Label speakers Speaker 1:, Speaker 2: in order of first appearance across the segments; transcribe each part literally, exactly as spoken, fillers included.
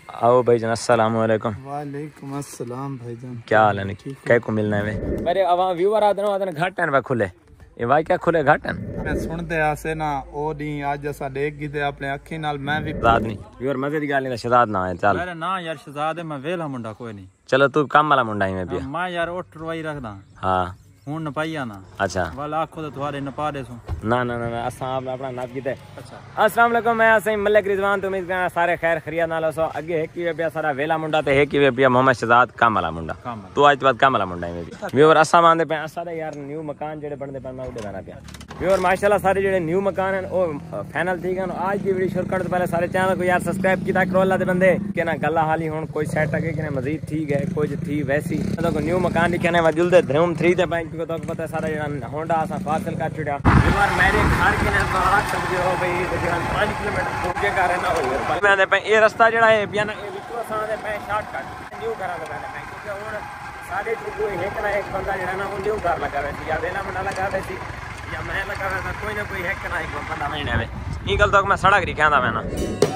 Speaker 1: आओ भाईजान, अस्सलाम वालेकुम।
Speaker 2: वालेकुम अस्सलाम भाईजान,
Speaker 1: क्या हाल है? कै को मिलना है मेरे अवा व्यूअर आदन आदन घाटन वा खुले ये वाई क्या खुले घाटन
Speaker 2: मैं सुनते आसे ना ओ दी आज असा देख गई थे अपने अखी नाल। मैं भी
Speaker 1: शहजाद नहीं व्यूअर मजे दी गल नहीं, शहजाद ना है। चल
Speaker 3: मेरा ना यार शहजाद है, मैं वेला मुंडा कोई नहीं।
Speaker 1: चलो तू काम वाला मुंडा ही में भी
Speaker 3: मैं यार उठ रवाई रखदा
Speaker 1: हाँ
Speaker 3: हूं न पाइया ना।
Speaker 1: अच्छा
Speaker 3: वाला आखो तो तुम्हारे न पा दे सो
Speaker 1: ना ना ना ना असा अपना अपना नाप कीते।
Speaker 3: अच्छा
Speaker 1: अस्सलाम वालेकुम, मैं सही मलिक रिजवान। तुम इस सारे खैर खरिया नाल सो अगे है की पिया सारा वेला मुंडा ते है की पिया मोहम्मद शहजाद काम वाला मुंडा। तू आज बाद काम वाला मुंडा ही में भी व्यूअर असा मानदे पे सारे यार न्यू मकान जेड़े बनदे पे मैं उड़े गाना पिया व्यूअर माशाल्लाह सारे जेड़े न्यू मकान हैं ओ फाइनल ठीक है। आज की वीडियो शुरू करने से पहले सारे चैनल को यार सब्सक्राइब कीता करो अल्लाह दे बंदे के ना गल्ला हाली हुन कोई सेट है कि मजीद ठीक है कोई थी वैसी तो न्यू मकान दिखने में जुलदे धूम थ्री ते बैंक को तो पता सारा होंडा असा फासिल कर छुड़िया व्यूअर मेरे घर के ने तो आ समझो हो भाई पाँच किलोमीटर पूजे का रहना हो मैं पे ये रास्ता जेड़ा है पिया ना ये विक्रो सा दे पे शॉर्टकट न्यू घर में मैं क्योंकि हुन साडे कोई एक ना एक बंदा जेड़ा ना वो न्यू घर लगा रहे या वेला मंडा लगा रहे सी या मैं लगा रहा था कोई ना कोई एक ना एक बंदा नहीं है ये गल तो मैं सड़क दिखांदा मैं ना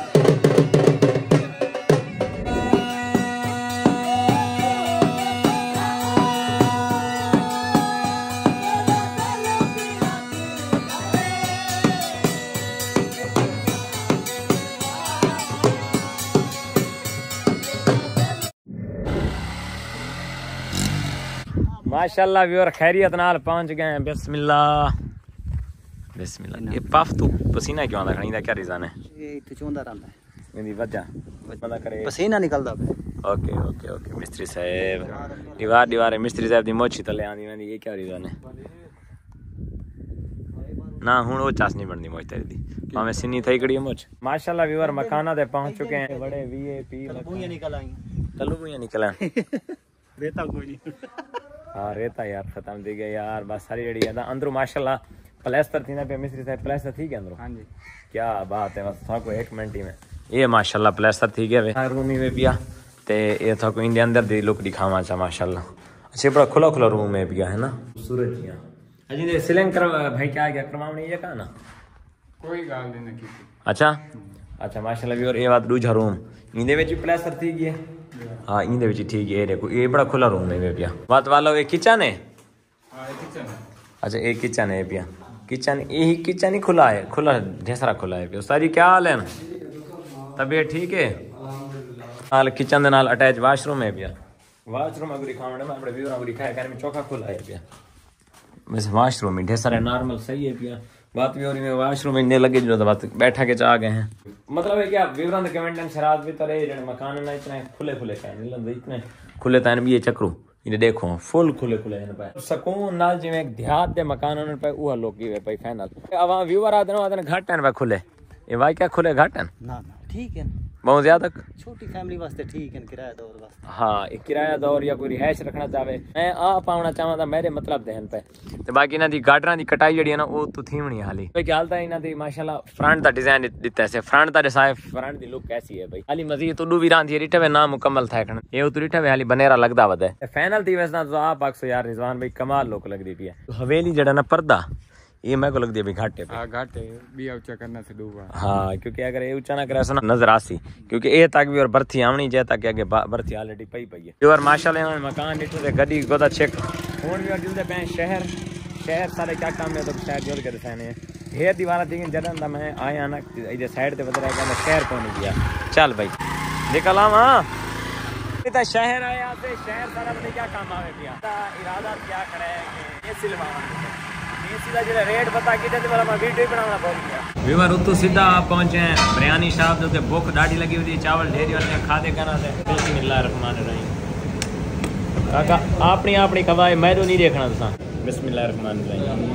Speaker 1: माशाल्लाह व्यूअर खैरियत नाल पहुंच गए हैं। बिस्मिल्लाह बिस्मिल्लाह। ये पफ तू पसीना क्यों आंदा खणी दा क्या रीजन है?
Speaker 3: ये इथे चोंदा रहंदा है
Speaker 1: मेरी वजह बंदा करे
Speaker 3: पसीना निकलदा पे।
Speaker 1: ओके ओके ओके मिस्त्री साहब दीवार दीवार मिस्त्री साहब दी मोची तले आंदी वेंदी ये क्या रीजन है? ना हुन वो चास नहीं बनदी मोच तेरी दी भावे सिनी थई कड़ी मोच। माशाल्लाह व्यूअर मकाना ते पहुंच चुके हैं बड़े वीआईपी
Speaker 3: तलबुया निकल आई
Speaker 1: तलबुया निकल आई
Speaker 3: रेता कोई नहीं
Speaker 1: हाँ रेता यार खत्म दी गई यार बस सारी जड़ी है अंदरों माशाल्लाह प्लास्टर थी ना पे मिस्त्री साहब प्लास्टर थी क्या अंदरों? हाँ जी क्या बात है बस था को एक मिनट ही में ये माशाल्लाह प्लास्टर थी गया वे रूम ही में पिया ते ये था को इंदे अंदर दी लुक दिखावा चा माशाल्लाह। अच्छा बड़ा खुला खुला रूम में पिया है ना सूरज जिया अजी दे सीलिंग कर भाई क्या गया करवावनी है का ना
Speaker 2: कोई गाल नहीं की।
Speaker 1: अच्छा अच्छा माशाल्लाह भी और ये बात दूजा रूम इंदे विच प्लास्टर थी गया हाँ इंदे विच ठीक है देखो ये बड़ा खुला रूम है पिया बात वाला ये किचन है।
Speaker 2: हां ये किचन है।
Speaker 1: अच्छा एक किचन है पिया किचन यही किचन ही खुला है खुला ढेर सारा खुला है पिया सारी क्या हाल है ना तबीयत ठीक है हाल किचन दे नाल अटैच वाशरूम है पिया वाशरूम अगर दिखावणे में अपने व्यूअर को दिखाया कर में चौका खुला है पिया बस वाशरूम में ढेर सारे नॉर्मल सही है पिया बात भी हो रही है वाशरूम में लगे जो तो बात बैठा के आ गए हैं मतलब है क्या विवरण कमेंट शराब भी तरह जने मकान ना इतने खुले खुले का नहीं लंदे इतने खुले तान भी ये चक्रू इन्हें देखो फुल खुले खुले हैं पे सुकून नाल जिवें एक देहात दे मकान उन पे उहा लोगी वे पे फाइनल अवा व्यूअर आदन आदन घाटन पे खुले ये वाई क्या खुले घाटन
Speaker 3: ना ना ठीक है
Speaker 1: बहुत ज्यादा
Speaker 3: छोटी फैमिली वास्ते ठीक है किराया दौर वास्ते
Speaker 1: हाँ एक किराया दौर या कोई रिहाइश रखना चाहे मैं आ पावना चाहवा था मेरे मतलब देहन पे ते बाकी इन्हां दी गाडरां दी कटाई जड़ी है ना वो तो थीवणी हाली भाई क्या हालत है इन्हां दी माशाल्लाह फ्रंट दा डिजाइन दिता है फ्रंट दा डिजाइन फ्रंट दी लुक कैसी है भाई हाली मजीद तो भी रांधी रिठे वे ना मुकम्मल था खण ये तो रिठे वे हाली बनेरा लगदा वद है फाइनल थी वैसे ना तो आप आखो यार रिजवान भाई कमाल लुक लग रही है हवेली जड़ा ना पर्दा ये मैं को लग दिया घाटे पे
Speaker 2: घाटे भी ऊंचा करना से डूबा
Speaker 1: हाँ क्योंकि अगर ये ऊंचा ना करे ना नजर आसी क्योंकि ए तक भी और बर्थी आवनी जे तक आगे बर्थी ऑलरेडी पई पई है और माशाल्लाह इन्होंने मकान दिखो ते गड्डी गोदा चेक फोन भी और जुलदे पे शहर शहर सारे क्या काम है तो शहर जुल के दिखाने हैं ढेर दीवारा थी जदन दा मैं आया ना इधर साइड ते बदला का शहर कौन गया चल भाई निकल आवा इधर शहर आया ते शहर सारा पता क्या काम आवे पिया इरादा क्या करे ये सिलवाना रेट पता व्यूअर उतो सीधा पहुंचे हैं बिरयानी शॉप जो भूख डाढ़ी लगी हुई थी चावल ढेरी वाले खादे करना थे बिस्मिल्लाह रहमान रहीम काका अपनी अपनी खवाए मैदू नहीं देखना तुसा बिस्मिल्लाह रहमान रहीम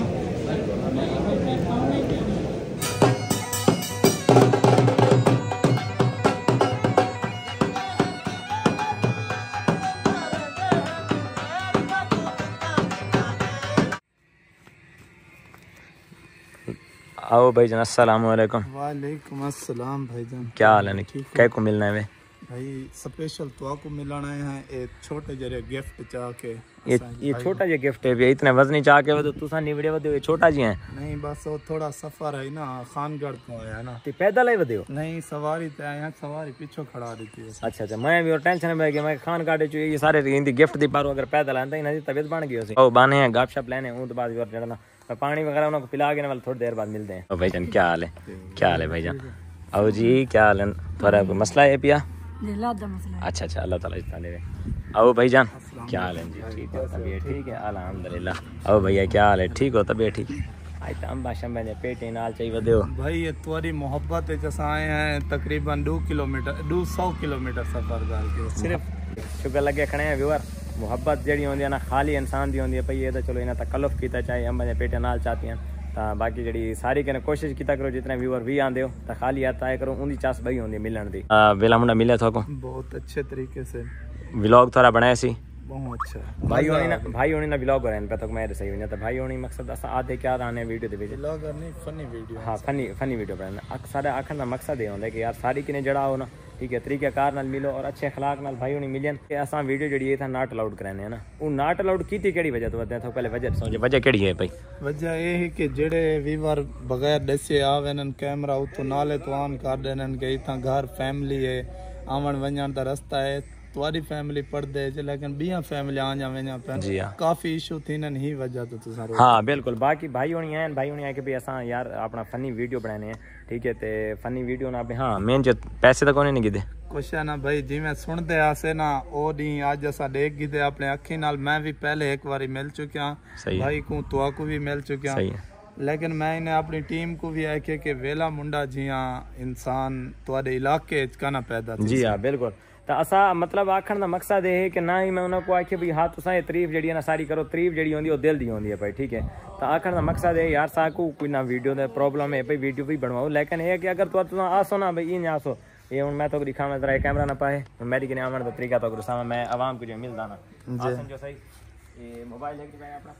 Speaker 1: आओ भाईजान, अस्सलाम वालेकुम।
Speaker 2: वालेकुम अस्सलाम भाईजान,
Speaker 1: क्या हाल है? कै को मिलना है?
Speaker 2: भाई स्पेशल तो आपको मिलाना है एक छोटे जरे गिफ्ट चाह के
Speaker 1: ये ये छोटा जो गिफ्ट है भैया इतने वजनी चाह के वो तो तुसा नहीं वीडियो वदे छोटा जी है
Speaker 2: नहीं बस वो थोड़ा सफर है ना खानगढ़ तो है ना
Speaker 1: ते पैदल ही वदे
Speaker 2: नहीं सवारी ते आया सवारी पीछे खड़ा रहती है।
Speaker 1: अच्छा अच्छा मैं भी और टेंशन में कि मैं खान काटे चो ये सारे हिंदी गिफ्ट दी पारो अगर पैदल आंदा ही ना तबीयत बन गई ओ बाने हैं गपशप लेने हूं तो बाद और चढ़ना पानी वगैरह उनको पिला के वाले थोड़ी देर बाद मिलते हैं। ओ भाईजान क्या हाल है क्या हाल है भाईजान आओ जी क्या हाल है थोड़ा कोई मसला है पिया अच्छा अच्छा अल्लाह ताला इतना दे आओ भाईजान क्या हाल है जी ठीक है तबीयत ठीक है अल्हम्दुलिल्लाह आओ भैया क्या हाल है ठीक हो तबीयत ठीक आज तो अम्बा शंबा ने पेटे नाल चाहिए वदो
Speaker 2: भाई ये तुम्हारी मोहब्बत है जैसा आए हैं तकरीबन दो किलोमीटर दो सौ किलोमीटर सफर करके सिर्फ
Speaker 1: शुक्र लगे खड़े हैं व्यूअर मुहब्बत जड़ी होंदी है ना खाली इंसान दी होंदी है भई ये तो चलो इन्हें तकल्लुफ कीता चाहे अम्बा ने पेटे नाल चाहती हैं तो बाकी जड़ी सारी कने कोशिश कीता करो जितने व्यूअर भी आंदे हो तो खाली आता है करो उनकी चास बई होंदी मिलन दी वेला मुंडा मिले थोको
Speaker 2: बहुत अच्छे तरीके से
Speaker 1: व्लॉग थोड़ा बनाया सी
Speaker 2: बहुत अच्छा
Speaker 1: भाई होनी ना भाई होनी ना व्लॉग हो रहे हैं तक मैं सही हो तो भाई होनी मकसद असा आधे क्या आने वीडियो दे विच
Speaker 2: व्लॉग नहीं फनी वीडियो
Speaker 1: हाँ फनी फनी वीडियो बनाना सारे आखन का मकसद ये होंदा कि यार सारी किने जड़ा हो ना ठीक है तरीके कार नाल मिलो और अच्छे अखलाक नाल भाई होनी मिलन कि असा वीडियो जड़ी है था नॉट अलाउड कराने है ना वो नॉट अलाउड कीती केड़ी वजह तो बताते तो पहले वजह सोचे वजह केड़ी है भाई
Speaker 2: वजह ये है कि जेड़े वीवर बगैर दसे आवेन कैमरा उतो नाले तो ऑन कर देन के इथा घर फैमिली है आवन वणन दा रास्ता है तुम्हारी फैमिली पढ़दे जे लेकिन बिया फैमिली आ जावे ना पे
Speaker 1: जी हाँ
Speaker 2: काफी इशू थी ना नहीं वजह तो तुसा
Speaker 1: हाँ बिल्कुल बाकी भाई होनी है भाई होनी है कि भाई असा यार अपना फनी वीडियो बनाने हैं ठीक है ते फनी वीडियो ना हाँ मेन जो पैसे तो कोने नहीं गिदे
Speaker 2: कुछ है ना भाई जिवें सुनदे आसे ना ओ दी आज असा देख गिदे अपने अखी नाल मैं भी पहले एक बारी मिल चुकिया भाई को तो को भी मिल चुकिया
Speaker 1: सही है
Speaker 2: लेकिन मैं इन्हें अपनी टीम को भी आखे कि वेला मुंडा जिया इंसान तुहाडे इलाके च काना पैदा
Speaker 1: जी हाँ बिल्कुल तो असा मतलब आखण का मकसद ये है कि ना ही मैं उन्होंने आखे भाई हाँ तुसा ये तारीफ जी ना सारी करो तारीफ जी होंगी वो दिल दी होंगी है भाई ठीक है तो आखण का मकसद है यार साकू कोई ना वीडियो का प्रॉब्लम है भाई वीडियो भी बनवाओ लेकिन ये कि अगर तुम आसो ना भाई इन आसो ये हूँ मैं तो दिखा मैं जरा कैमरा ना पाए मेरी किने आवन का तरीका तो सामा मैं आवाम को जो मिलता ना आसन जो सही ये मोबाइल लेके जाए अपना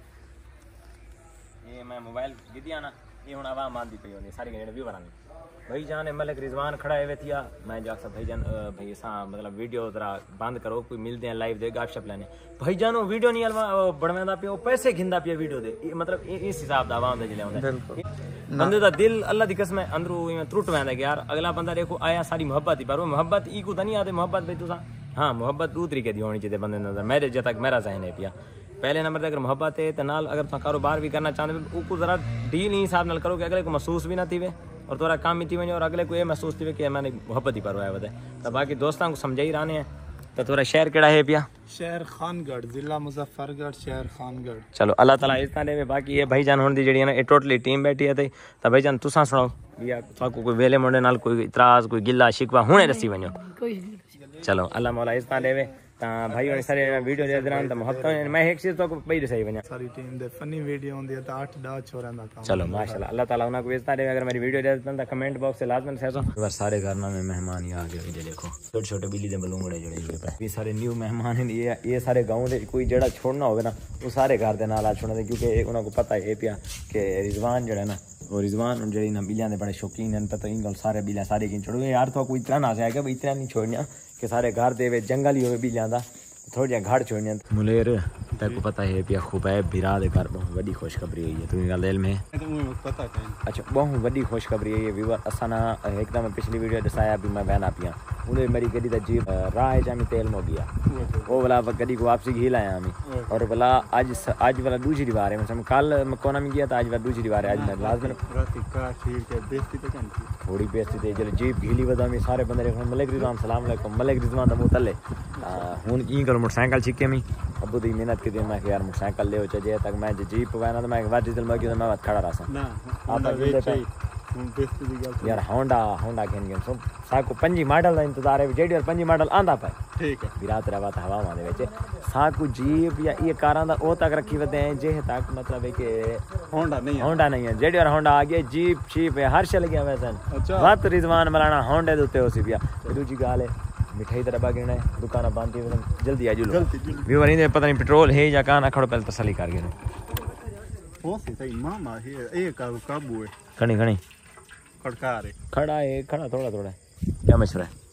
Speaker 1: ये मैं मोबाइल गिदिया ना ये हूँ आवाम आंदी पई होंगी सारी व्यू बनानी भाई जान मलिक रिजवान खड़ा है थिया मैं जाकर भाई जान भाई सा मतलब वीडियो जरा बंद करो कोई मिलते हैं लाइव दे गपशप लेने भाई जान वो वीडियो नहीं अलवा बनवांदा पिया पैसे खिंदा पिया वीडियो दे मतलब इस हिसाब दा आवाम दे जिले होंदा बंदे दा दिल अल्लाह दी कसम अंदरू इवें त्रुट वेंदा कि यार अगला बंदा देखो आया सारी मोहब्बत ही पर वो मोहब्बत ई को नहीं आते मोहब्बत भाई तुसा हाँ मोहब्बत दो तरीके दी होनी चाहिए बंदे नजर मेरे जब तक मेरा जहन है पिया पहले नंबर अगर मोहब्बत है तो नाल अगर तुम कारोबार भी करना चाहते हो जरा डील ही हिसाब नाल करो कि अगले को महसूस भी ना थी वे और थोड़ा काम भी थी वजह और अगले को ये महसूस थी कि मैंने मोहब्बत ही परवाया वधे तो बाकी दोस्तों को समझाई रहने हैं तो थोड़ा शहर केड़ा है पिया
Speaker 2: शहर खानगढ़ जिला मुजफ्फरगढ़ शहर खानगढ़ चलो
Speaker 1: अल्लाह ताला इस तरह बाकी ये भाईजान होने दी जड़ी है ना ये टोटली टीम बैठी है तो भाईजान तुसा सुनाओ या तुहाको कोई वेले मुंडे नाल कोई इतराज कोई गिला शिकवा हुणे दसी वणो चलो अल्लाह मौला इस तरह ता भाई और सारे वीडियो दे दरान त मोहब्बत मैं एक चीज तो पई दसई वणा
Speaker 2: सारी टीम दे फनी वीडियो होंदी है त आठ दस छोरा दा काम
Speaker 1: चलो माशाल्लाह अल्लाह ताला उना को इस तरह अगर मेरी वीडियो दे देता कमेंट बॉक्स से लाजमन सहसो बार सारे घर में मेहमान ही आ गए ये देखो छोटे छोटे बिल्ली दे बलूंगड़े जड़े ये सारे न्यू मेहमान हैं ये ये सारे गांव दे कोई जड़ा छोड़ना होवे ना वो सारे घर दे नाल आ छोड़ना क्योंकि उना को पता है पिया कि रिजवान जड़ा ना और रिजवान उन जड़ी ना बिल्लियां दे बड़े शौकीन हैं पता इन गल सारे बिल्लियां सारे की छोड़ो यार तो कोई इतना ना से कि इतना नहीं छोड़ना कि सारे घर दे जंगल ही होवे बिल्लियां दा थोड़ी घाट छोड़ने मुलेर तेरे को पता है पिया खुबैब बिरा दे घर बहुत बड़ी खुशखबरी है ये तुम्हें गल दिल में
Speaker 2: पता है
Speaker 1: अच्छा बहुत बड़ी खुशखबरी है ये व्यूअर असाना एकदम पिछली वीडियो दसाया भी मैं बहन आपियां उन्हें मेरी गड्डी दा जीप राह जामी तेल मो गया वो वाला गड्डी को वापसी ही लाया हमें और वाला आज आज वाला दूसरी बार है मतलब कल कोना में गया था आज वाला दूसरी बार है आज मैं लाजमन थोड़ी बेइज्जती थी चलो जीप घीली वदा में सारे बंदे देखो मलिक रिजवान सलाम अलैकुम मलिक रिजवान दा मुंह तले हुन ई करो मोटरसाइकिल छिके में अबू दी मेहनत के दिन मैं यार मोटरसाइकिल ले जे तक मैं जीप वैना तो मैं वाट डीजल में गया मैं खड़ा रहा ना आप यार होंडा होंडा खेन गेन सो साको पंजी मॉडल दा इंतजार है जेडी और पंजी मॉडल आंदा पे ठीक है विरात रवा था हवा माने विच साको जीप या ये कारां दा ओ तक रखी वदे हैं जे तक मतलब है कि होंडा नहीं होंडा नहीं है जेडी और होंडा आ गया जीप शीप है हर शे लगे वैसन अच्छा वत रिजवान मलाना होंडे दे उत्ते होसी पिया दूजी गाल है मिठाई तरह बाकी ना दुकान बंद थी जल्दी आ जुलो व्यूअर नहीं पता नहीं पेट्रोल है या काना खड़ो पहले तसल्ली कर गए
Speaker 3: हो सही मामा ये ये काबू है
Speaker 1: खणी खणी
Speaker 3: खड़का रे
Speaker 1: खड़ा है खड़ा थोड़ा थोड़ा क्या मशवरा है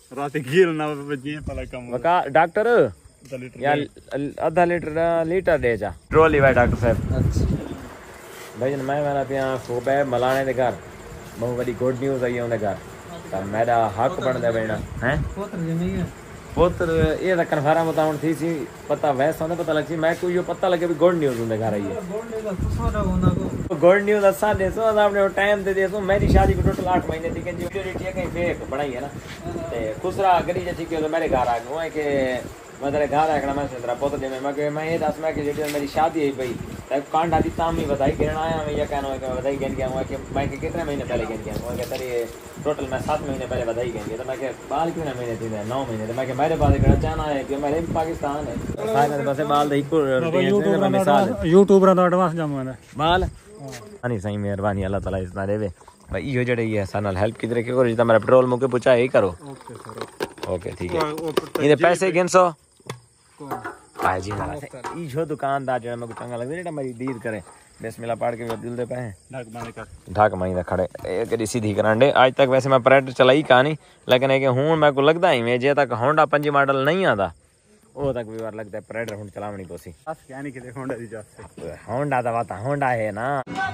Speaker 3: रात गिल ना बजे पला कम
Speaker 1: वका डॉक्टर या आधा लीटर लीटर दे जा ट्रॉली भाई डॉक्टर साहब। अच्छा भाई जन मैं वाला पिया फोबे मलाने दे घर बहुत बड़ी गुड न्यूज़ आई उनके घर तो मेरा हक बनदा बेना हैं पुत्र जमी है पुत्र ये तो कन्फर्म बताउन थी सी पता वैसा होने पता लग सी मैं को यो पता लगे भी गुड न्यूज़ उनके घर आई है गुड न्यूज़ असा दे सो आपने टाइम दे दे सो मेरी शादी को टोटल आठ महीने थी कि जो ठीक है फेक बनाई है ना ते खुसरा गरी जे ठीक है तो मेरे घर आ गए है कि मैं तेरे घर आया मैं तेरा पुत्र जमे मैं कि मैं ये दस मैं कि जेडी मेरी शादी है भाई तब कांडा दी ताम नहीं बताई गिरना आया मैं ये कहना है कि बधाई गिन गया हूं कि मैं कि कितने महीने पहले गिन गया हूं कि तेरे टोटल मैं सात महीने पहले बधाई गिन गया तो मैं कि बाल कितने महीने थे नौ महीने तो मैं कि मेरे पास एक चाहना है कि मेरे पाकिस्तान है सारे बस बाल दही को यूट्यूब मिसाल
Speaker 4: यूट्यूबर दा एडवांस जमा है
Speaker 1: बाल नहीं सही मेहरबानी अल्लाह ताला इतना देवे भाई यो जड़े ये सा नाल हेल्प किधर के करो जितना मेरा पेट्रोल मुके पूछा यही करो ओके सर ओके ठीक है ये पैसे गिन सो आ जी ना ई जो दुकानदार जड़ा मेरे को चंगा लगदे जेटा मेरी डील करे बिस्मिल्लाह पढ़ के दिल दे पे ढाक माने कर ढाक माई दा खड़े एक दी सीधी करांडे आज तक वैसे मैं परेड चलाई कहानी लेकिन है कि हुन मेरे को लगदा ही मैं जे तक होंडा पंजी मॉडल नहीं आदा ओ तक भी बार लगदा है परेड हुन चलावनी पोसी
Speaker 3: बस यानी कि होंडा दी जात से
Speaker 1: होंडा दा वाता होंडा है ना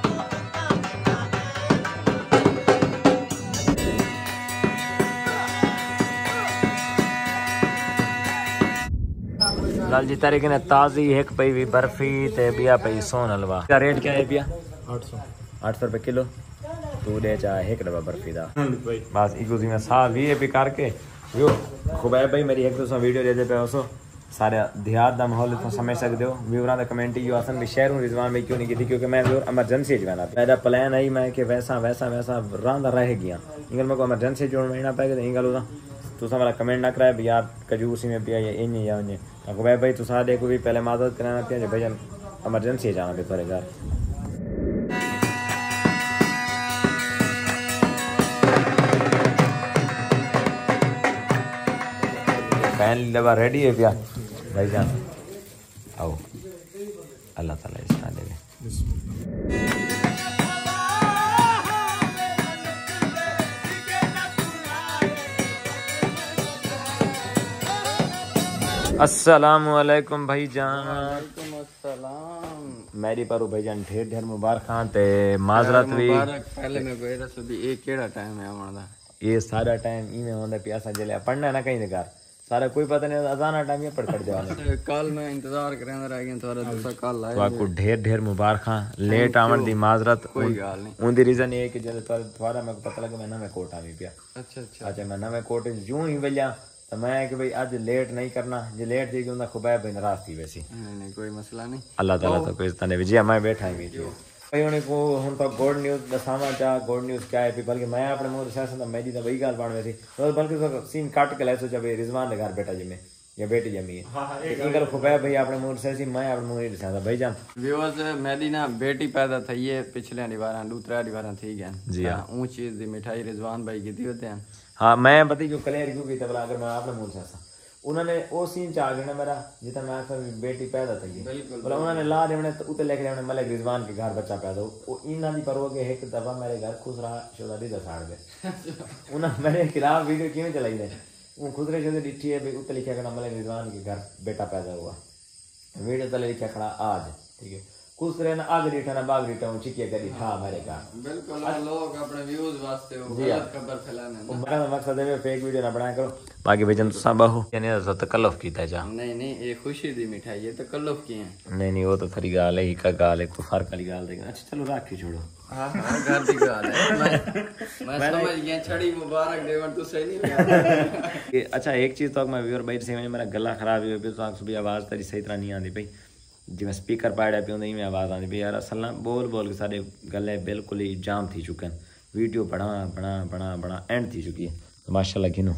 Speaker 1: लाल जी तारीख ने ताजी एक पई भी बर्फी ते बिया पई सोन हलवा का रेट क्या है बिया आठ सौ आठ सौ रुपए किलो तू दे चा एक डब्बा बर्फी दा बस इको जी में सा वी ए पी करके यो खुबैब भाई मेरी एक दूसरा वीडियो दे दे पे उसो सारे देहात दा माहौल तो समझ सकते हो व्यूअरां दा कमेंट यो असन भी शेयर हूं रिजवान भाई क्यों नहीं की क्योंकि मैं व्यूअर इमरजेंसी जवाना मेरा प्लान आई मैं कि वैसा वैसा वैसा रांदा रह गया इंगल में को इमरजेंसी जोड़ महीना पे इंगल होदा तुसा वाला कमेंट ना कराए भी यार कजूसी में पिया ये इन या इन अको भाई भाई तुसा देखो भी पहले मदद कराना पिया भाई इमरजेंसी जाना पे थोड़े घर फैन लगा रेडी है पिया भाई जान आओ अल्लाह ताला इसका दे अस्सलाम वालेकुम भाईजान
Speaker 5: वालेकुम अस्सलाम
Speaker 1: मेरी पर भाईजान ढेर ढेर मुबारक ते माजरत भी
Speaker 5: पहले मैं गए था सभी एक केड़ा टाइम है हमारा
Speaker 1: ये सारा टाइम इमे होंदा प्यासा जले पढ़ना ना कहीं घर सारा कोई पता नहीं अजाना टाइम ये पढ़ कर देवाने
Speaker 5: कल मैं इंतजार करंदा रह गया थोड़ा दूसरा कल आया
Speaker 1: तो को ढेर ढेर मुबारक लेट आवन दी माजरत
Speaker 5: कोई गाल नहीं
Speaker 1: उनदी रीजन ये कि जब थोड़ा मेरे को पता लगा मैं ना मैं कोट आ भी पिया
Speaker 5: अच्छा अच्छा
Speaker 1: अच्छा मैं ना मैं कोट यूं ही वल्या तो मैं कि भाई आज लेट नहीं करना जे लेट थी क्यों खुबैब भाई नाराज थी वैसी
Speaker 5: नहीं नहीं कोई मसला नहीं
Speaker 1: अल्लाह ताला तो कोई तने भी जी मैं बैठा ही भी भाई उन्हें को हुन तो गुड न्यूज़ दसावा चा गुड न्यूज़ क्या है बल्कि मैं अपने मुंह से सुनता मेरी तो वही गाल बन वैसी तो बल्कि तो सीन काट के ले सोचा भाई रिजवान के घर बेटा जमे या बेटी जमी है हां हां गल खुबैब भाई अपने मुंह से सी मैं अपने मुंह नहीं दसादा भाई जान
Speaker 5: व्यूअर्स मेरी ना बेटी पैदा थई है पिछले दीवारा दूसरा दीवारा थी गया
Speaker 1: जी हां
Speaker 5: ऊंच चीज दी मिठाई रिजवान भाई की दी होते हैं
Speaker 1: हां मैं बता जो क्लियर क्यों की तबला अगर मैं अपने मुंह से उन्होंने वो सीन चा गया मेरा जितना मैं आखिर बेटी पैदा थी बोला उन्होंने ला देने उते लेके देने मलिक रिजवान के घर बच्चा पैदा वो इना दी पर हो गए एक दफा मेरे घर खुसरा शोदा दी साड़ दे उन्होंने मेरे खिलाफ वीडियो क्यों चलाई दे वो खुदरे शोदे डिठी है भाई उते लिखा करना मलिक रिजवान के घर बेटा पैदा हुआ वीडियो तले लिखा खड़ा आज ठीक है खुसरे ना आग डिठा ना बाग डिठा हूं चिकिया करी था मेरे घर
Speaker 5: बिल्कुल लोग अपने व्यूज वास्ते वो गलत खबर फैलाने
Speaker 1: मेरा मकसद है फेक वीडियो ना बनाया करो बाकी भजन तो सब बहु यानी तो तकल्लुफ कीता जा
Speaker 5: नहीं नहीं ये खुशी दी मिठाई ये तकल्लुफ की है
Speaker 1: नहीं नहीं वो तो थरी गाल है ही का गाल है तो फर्क वाली गाल देगा अच्छा चलो राखी छोड़ो
Speaker 5: हां हां घर की गाल है मैं मैं समझ गया छड़ी मुबारक देवन तू सही नहीं
Speaker 1: अच्छा एक चीज तो मैं व्यूअर भाई से मेरा गला खराब हुआ तो आंख सुबह आवाज तेरी सही तरह नहीं आती भाई जिवें स्पीकर पाड़ा पे उंदी में आवाज आती भाई यार असल ना बोल बोल के सारे गले बिल्कुल ही जाम थी चुके हैं वीडियो बना बना बना बना एंड थी चुकी है तो माशाल्लाह गिनो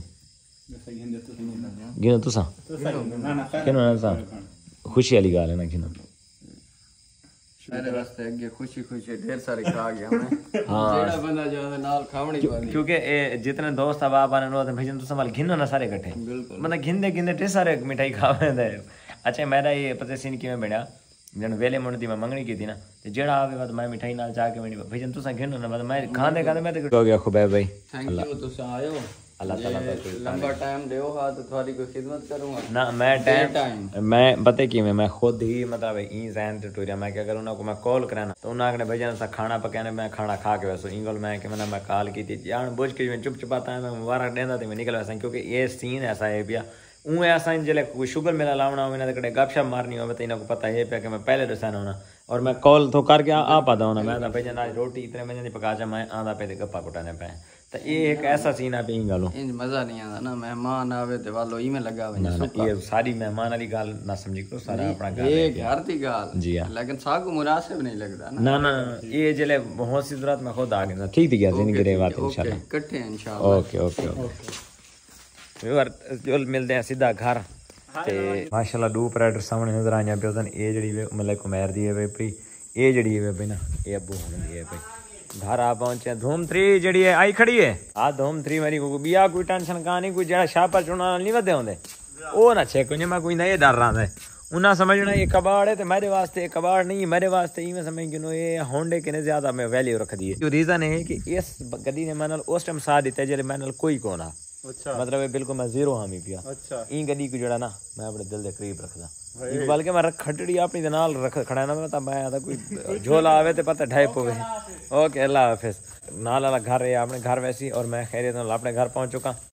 Speaker 1: गिनो तुसा गिनो ना तुसा खुशी वाली गाल है ना गिनो
Speaker 5: मेरे वास्ते अगे खुशी खुशी ढेर सारे खा गया मैं हां जेड़ा बंदा जावे नाल खावणी पानी
Speaker 1: क्योंकि जितने दोस्त अब आप आने नो भजन तुसा माल गिनो ना सारे इकट्ठे मतलब गिनदे गिनदे ढेर सारे मिठाई खावे अच्छा मेरा ये पता सीन किवें बणिया जन वेले मुंड दी मैं मंगनी की थी ना ते जेड़ा आवे बाद मैं मिठाई नाल चाह के मेरी भजन तुसा गिनो ना मतलब मैं खांदे खांदे मैं तो हो गया खुबैब भाई
Speaker 5: थैंक यू तुसा आयो
Speaker 1: अल्लाह ताला तो
Speaker 5: लंबा टाइम देओ हा तो थोड़ी कोई खिदमत करूंगा
Speaker 1: ना मैं टाइम
Speaker 5: टाइम
Speaker 1: मैं पता कि मैं मैं खुद ही मतलब ई जहन ते टूरिया मैं क्या करूँ ना को मैं कॉल करा ना तो उन्हें ने भैया सा खाना पकाने मैं खाना खा के वैसे इंगल मैं कि मैंने मैं कॉल की थी जान बुझ के मैं चुप चुपाता है मैं मुबारक देंदा थी मैं निकल वैसा क्योंकि ये सीन ऐसा है भैया उए असां जले कोई शुगर मेला लावना हो इन्हें कड़े गपशप मारनी हो तो इन्हें को पता है पे कि मैं पहले दसाना होना और मैं कॉल तो करके आ पाता हूँ मैं भैया ना रोटी इतने बजे पका जा मैं आधा पे गप्पा कुटाने पे तो ये एक ऐसा सीन है पे गलो
Speaker 5: इंज मजा नहीं आता ना मेहमान आवे ते वालो ई में लगा वने
Speaker 1: ये सारी मेहमान वाली गाल ना समझी करो सारा अपना गाल
Speaker 5: ये घर दी गाल
Speaker 1: जी हां
Speaker 5: लेकिन सागु मुनासिब नहीं लगता ना
Speaker 1: ना ना ये जले बहुत सी जरूरत में खुद आ गया ठीक थी क्या जिंदगी रे बात इंशाल्लाह
Speaker 5: इकट्ठे इंशाल्लाह
Speaker 1: ओके ओके ओके यार जो मिलते हैं सीधा घर ते माशाल्लाह दो प्रेडर सामने नजर आया पे उधन ये जड़ी मतलब कुमार दी है भाई ये जड़ी है भाई ना ये अब्बू होने दी है भाई घर आ पहुंचे धूम थ्री जड़ी है आई खड़ी है आ धूम थ्री मेरी को बिया कोई टेंशन कहानी कोई जड़ा शाह पर चुना नहीं वदे होंदे ओ ना छे कोई मैं कोई नहीं डर रहा है उन्हें समझना ये कबाड़ है तो मेरे वास्ते कबाड़ नहीं मेरे वास्ते ही मैं समझ गिनो ये होंडे के ज्यादा मैं वैल्यू रख दी है जो रीजन है कि इस गड्डी ने मैंने उस टाइम साथ दिता जेले मैंने कोई को ना
Speaker 3: अच्छा
Speaker 1: मतलब ये बिल्कुल मैं जीरो हामी पिया
Speaker 3: अच्छा
Speaker 1: ई गड्डी को जड़ा ना मैं अपने दिल के करीब रखदा इकबाल के मैं रख खटड़ी अपनी दे नाल रख खड़ा ना मैं मैं आता कोई झोला आवे ते पता ढाई पवे ओके अल्लाह हाफिज नाल वाला घर है अपने घर वैसी और मैं खैरियत नाल अपने घर पहुंच चुका